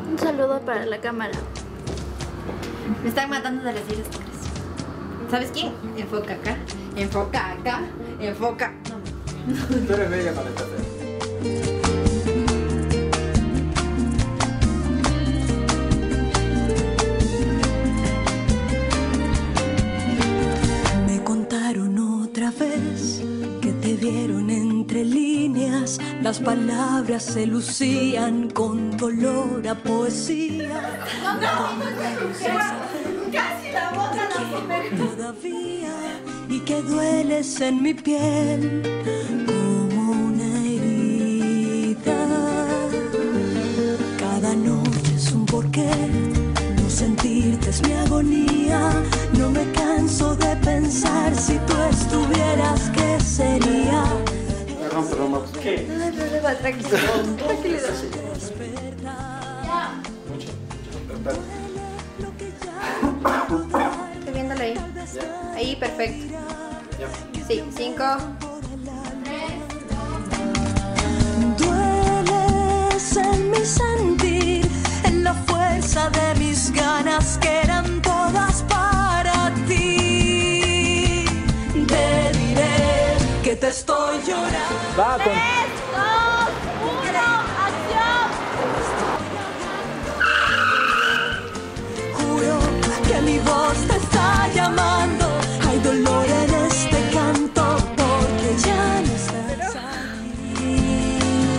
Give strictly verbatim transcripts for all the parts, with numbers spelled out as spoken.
Un saludo para la cámara. Me están matando de las iras. ¿Sabes quién? Enfoca acá, enfoca acá, enfoca. Tú eres bella para esta serie. Me contaron otra vez que te vieron entre líneas, las palabras se lucían con dolor a poesía. No, no, casi la boca la comer. Todavía y que dueles en mi piel como una herida. Cada noche es un porqué, no sentirte es mi agonía. No me canso de pensar si tú estuvieras, ¿qué sería? Perdón, perdón, no, ¿qué? No hay problema, tranquilo. Tranquilidad. Ya. Mucho, mucho. Estoy viéndolo ahí. Ya. Ahí, perfecto. Ya. Sí, cinco. Dueles en mi sentir, en la fuerza de mis ganas que eran todas para ti. Te diré que te estoy llorando. Va con... tres, dos, uno, acción. Juro que mi voz te está llamando. Hay dolor en este canto porque ya no estás aquí.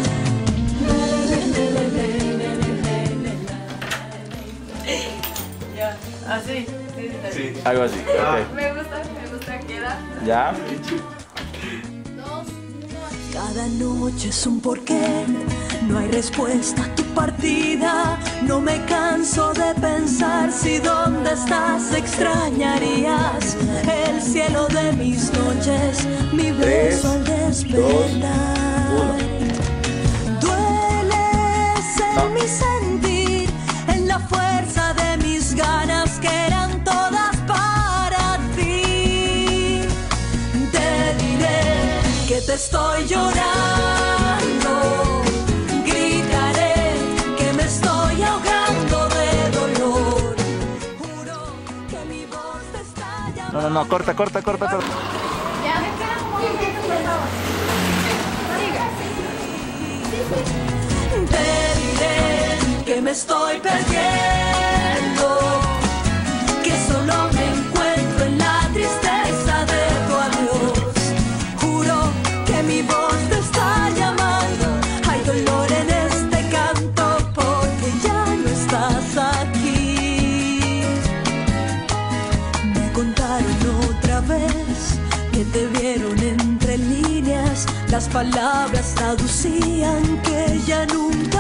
Ya, así. Sí, Sí. Algo así. ok. Me gusta, me gusta, queda. ¿Ya? Dos, uno, acción. Cada noche es un porqué, no hay respuesta a tu partida. No me canso de pensar si donde estás extrañarías el cielo de mis noches, mi beso al despertar. Dueles en No. mi sentir, en la fuerza de mis ganas que eran todas para ti. Te diré que te estoy llorando, gritaré que me estoy ahogando de dolor. Juro que mi voz te está llamando. No, no, no, corta, corta, corta, corta. Ya. Por favor. Te diré que me estoy perdiendo, que solo me encuentro en la tristeza de tu adiós. Juro que mi voz te está llamando. Hay dolor en este canto porque ya no estás aquí. Me contaron otra vez que te vieron entre líneas, las palabras traducían que ya nunca